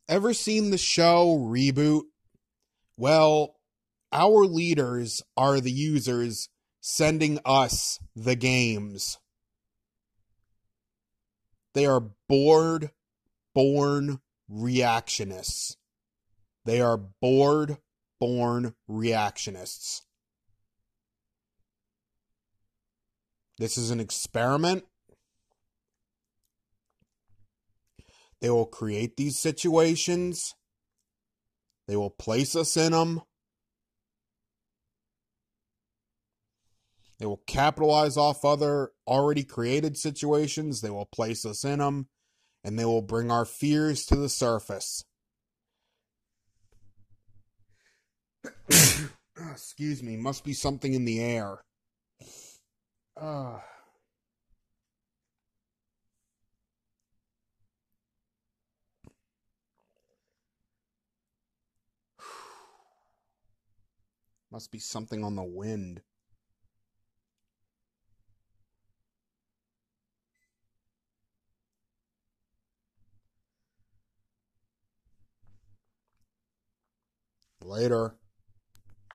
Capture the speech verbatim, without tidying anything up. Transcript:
Ever seen the show Reboot? Well, our leaders are the users sending us the games. They are bored, born reactionists. They are bored, born reactionists. This is an experiment. They will create these situations. They will place us in them. They will capitalize off other already created situations. They will place us in them. And they will bring our fears to the surface. Excuse me. Must be something in the air. Uh. Must be something on the wind. Later.